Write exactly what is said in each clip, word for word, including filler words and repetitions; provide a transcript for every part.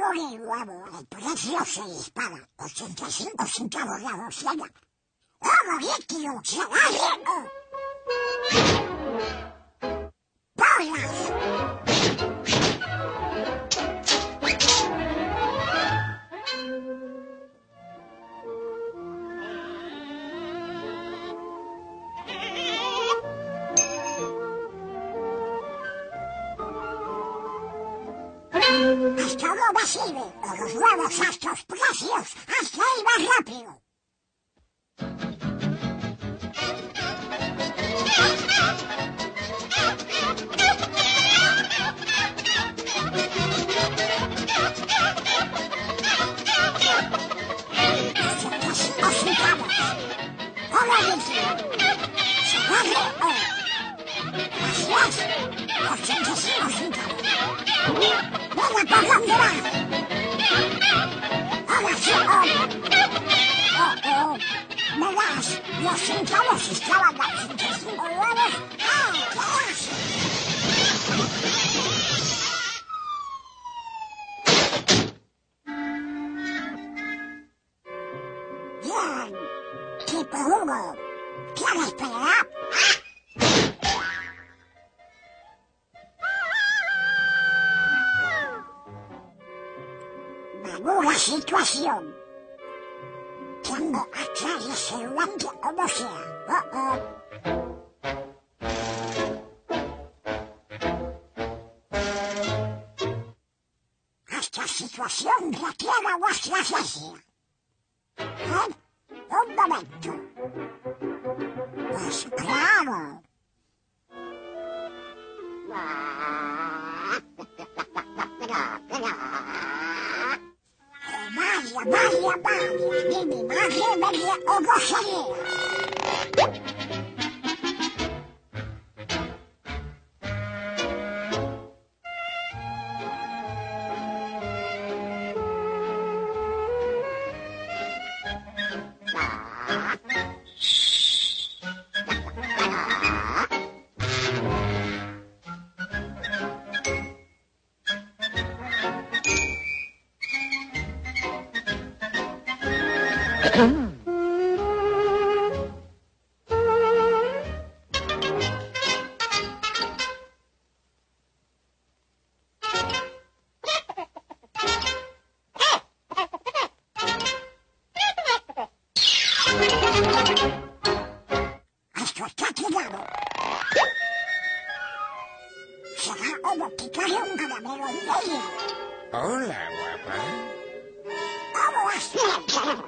pago de nuevo, el precio se dispara. ochenta y cinco centavos la docena. ¡Oh, líquido! ¡Será rico! ¡Bolas! Hasta no me sirve, o los nuevos a estos precios, hasta ahí más rápido. Los centavos estaban a ochenta y cinco dólares. ¡Ah, qué es! Bien, tipo Hugo, ¿quieres esperar? Menuda situación. Tengo atrás el celular como sea. Oh, oh. Esta situación requiere vuestra asistencia. ¿Eh? Un momento. Pues claro. Vaya, vaya, vaya, ni mi madre me dio o gozaría. Esto está tirado. Será como picarle un caramelo en medio. Hola, guapa. ¿Cómo vas?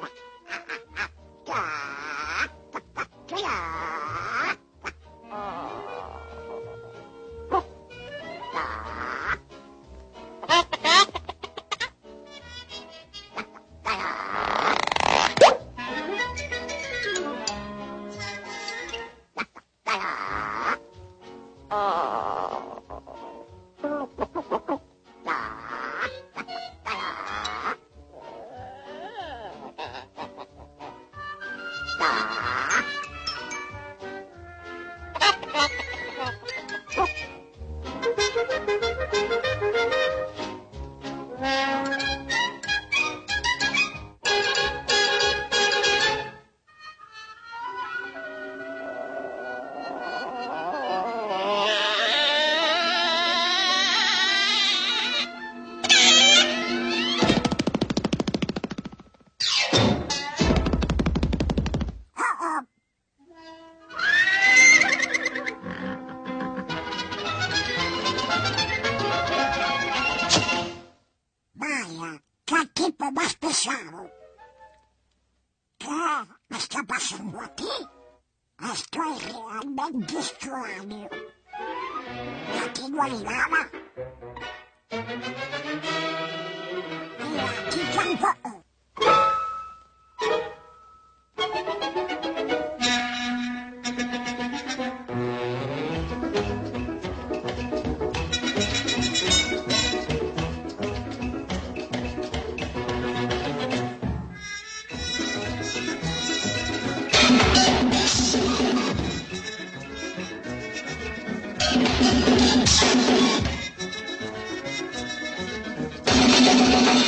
¿Qué tipo más pesado? ¿Qué me está pasando aquí? Estoy realmente extraño. Aquí no hay nada. Y aquí tampoco.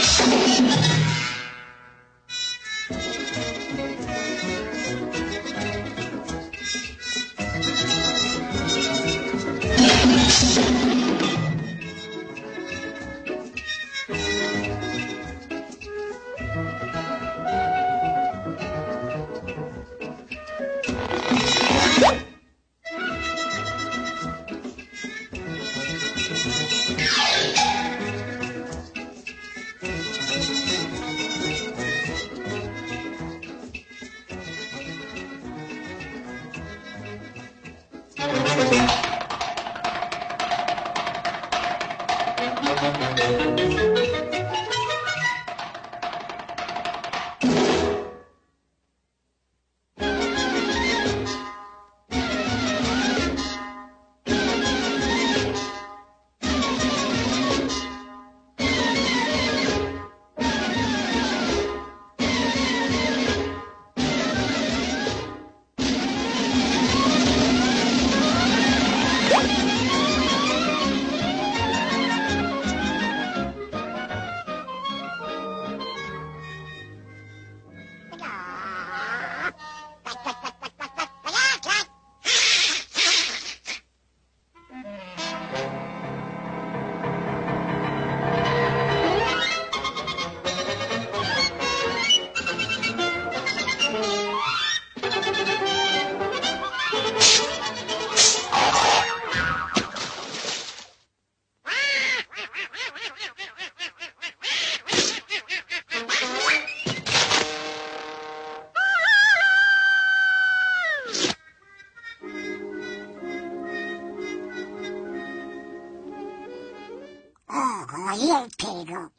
Oh, como ayer, pero